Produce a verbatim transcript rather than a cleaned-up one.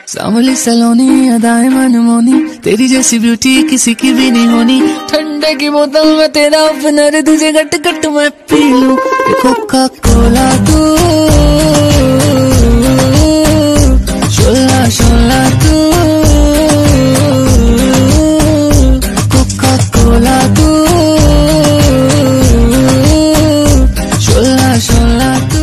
सांवली सलोनी अदाएं मनमोनी, तेरी जैसी ब्यूटी किसी की भी नहीं होनी। ठंडे की बोतल में तेरा ओपनर, तुझे गट गट मैं पी लूं। कोका कोला तू, शोला शोला तू, कोका कोला तू, शोला शोला तू।